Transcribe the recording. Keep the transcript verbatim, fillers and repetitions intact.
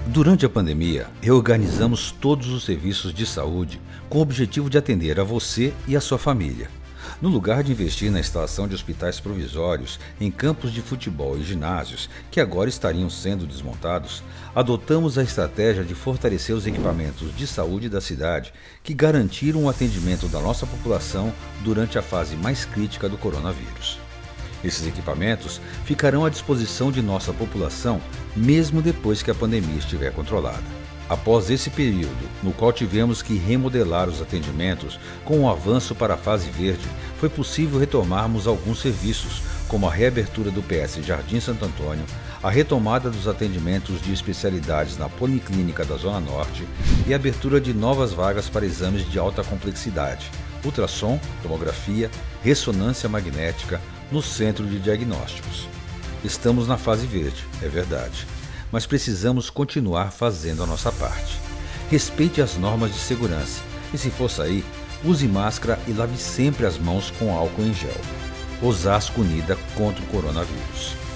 Durante a pandemia, reorganizamos todos os serviços de saúde com o objetivo de atender a você e a sua família. No lugar de investir na instalação de hospitais provisórios em campos de futebol e ginásios, que agora estariam sendo desmontados, adotamos a estratégia de fortalecer os equipamentos de saúde da cidade que garantiram o atendimento da nossa população durante a fase mais crítica do coronavírus. Esses equipamentos ficarão à disposição de nossa população mesmo depois que a pandemia estiver controlada. Após esse período, no qual tivemos que remodelar os atendimentos com o avanço para a fase verde, foi possível retomarmos alguns serviços, como a reabertura do P S Jardim Santo Antônio, a retomada dos atendimentos de especialidades na Policlínica da Zona Norte e a abertura de novas vagas para exames de alta complexidade, ultrassom, tomografia, ressonância magnética, no Centro de Diagnósticos. Estamos na fase verde, é verdade, mas precisamos continuar fazendo a nossa parte. Respeite as normas de segurança e, se for sair, use máscara e lave sempre as mãos com álcool em gel. Osasco unida contra o coronavírus.